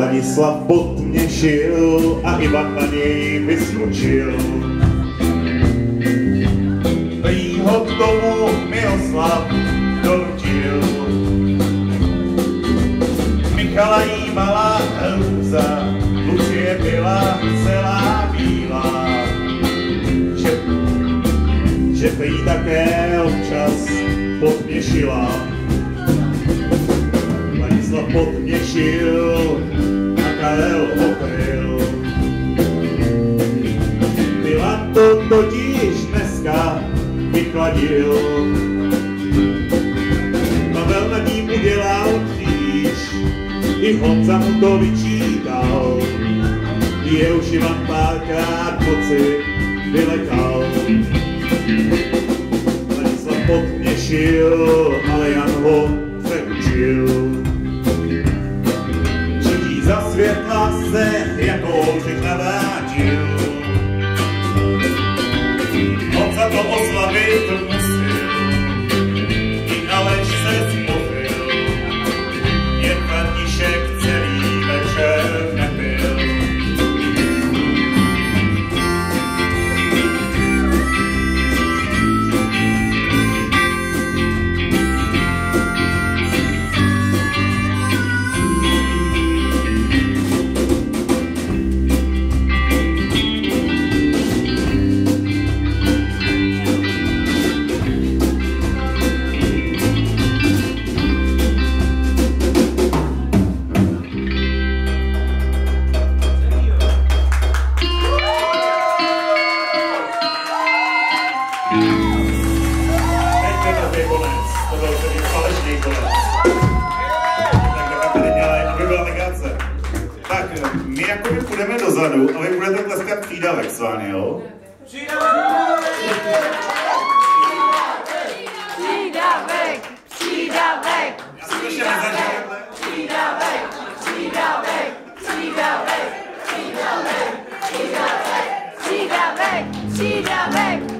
Ladislav pod mě šil a Ivan na něj vyskočil. Prý ho k tomu Miroslav donutil. Michala jí malá hrůza, Lucie byla celá bílá. Že prý také občas podměšila. Ladislav podměšil a Karel ho kryl. Milan to totiž dneska vychladil. Pavel nad ním udělal kříž, i Honza mu to vyčítal. Je už Ivan párkrát pocit vylekal. Ladislav podměšil, ale Jan ho přeučil. Čití za světla se jako Oldřich navrátil. Honza to oslavit musil, i Aleš se zpochil. Jen František celý večer nepil. Tak, my jakoby půjdeme dozadu a vy budete tleskat přídavek s vámi, jo? Přídavek! Já si to ještě nezačal. Přídavek!